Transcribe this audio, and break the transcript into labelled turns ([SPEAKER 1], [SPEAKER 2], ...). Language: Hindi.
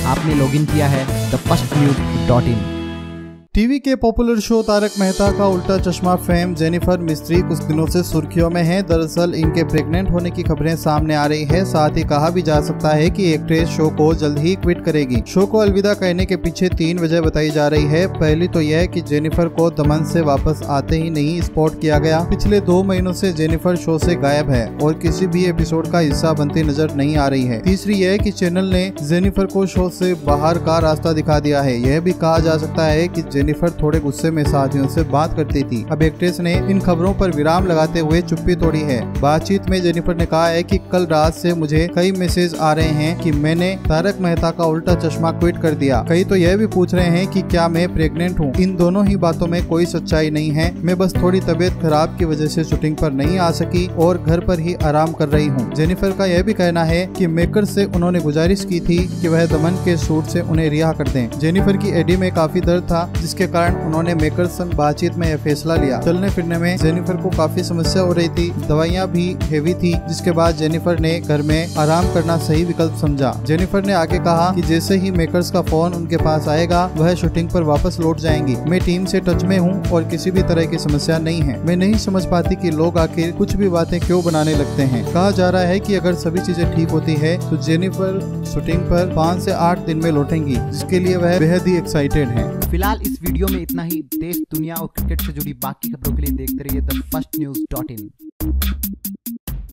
[SPEAKER 1] आपने लॉगिन किया है thefirstnews.in।
[SPEAKER 2] टीवी के पॉपुलर शो तारक मेहता का उल्टा चश्मा फेम जेनिफर मिस्त्री कुछ दिनों से सुर्खियों में है। दरअसल इनके प्रेग्नेंट होने की खबरें सामने आ रही है। साथ ही कहा भी जा सकता है कि एक्ट्रेस शो को जल्द ही क्विट करेगी। शो को अलविदा कहने के पीछे 3 वजह बताई जा रही है। पहली तो यह कि जेनिफर को दमन से वापस आते ही नहीं स्पॉट किया गया। पिछले 2 महीनों से जेनिफर शो से गायब है और किसी भी एपिसोड का हिस्सा बनती नजर नहीं आ रही है। तीसरी यह कि चैनल ने जेनिफर को शो से बाहर का रास्ता दिखा दिया है। यह भी कहा जा सकता है कि जेनिफर थोड़े गुस्से में साथियों से बात करती थी। अब एक्ट्रेस ने इन खबरों पर विराम लगाते हुए चुप्पी तोड़ी है। बातचीत में जेनिफर ने कहा है कि कल रात से मुझे कई मैसेज आ रहे हैं कि मैंने तारक मेहता का उल्टा चश्मा क्विट कर दिया। कई तो यह भी पूछ रहे हैं कि क्या मैं प्रेग्नेंट हूँ। इन दोनों ही बातों में कोई सच्चाई नहीं है। मैं बस थोड़ी तबीयत खराब की वजह से शूटिंग पर नहीं आ सकी और घर पर ही आराम कर रही हूँ। जेनिफर का यह भी कहना है कि मेकर से उन्होंने गुजारिश की थी कि वह दमन के शूट से उन्हें रिहा कर दें। जेनिफर की एडी में काफी दर्द था जिसके कारण उन्होंने मेकर संग बातचीत में यह फैसला लिया। चलने फिरने में जेनिफर को काफी समस्या हो रही थी। दवाइयां भी हेवी थी जिसके बाद जेनिफर ने घर में आराम करना सही विकल्प समझा। जेनिफर ने आगे कहा कि जैसे ही मेकर्स का फोन उनके पास आएगा वह शूटिंग पर वापस लौट जाएंगी। मैं टीम से टच में हूँ और किसी भी तरह की समस्या नहीं है। मैं नहीं समझ पाती कि लोग आखिर कुछ भी बातें क्यों बनाने लगते हैं। कहा जा रहा है कि अगर सभी चीजें ठीक होती है तो जेनिफर शूटिंग पर 5 से 8 दिन में लौटेंगी, जिसके लिए वह बेहद ही एक्साइटेड है।
[SPEAKER 1] फिलहाल इस वीडियो में इतना ही। देश, दुनिया और क्रिकेट से जुड़ी बाकी खबरों के लिए देखते रहिए thefirstnews.in।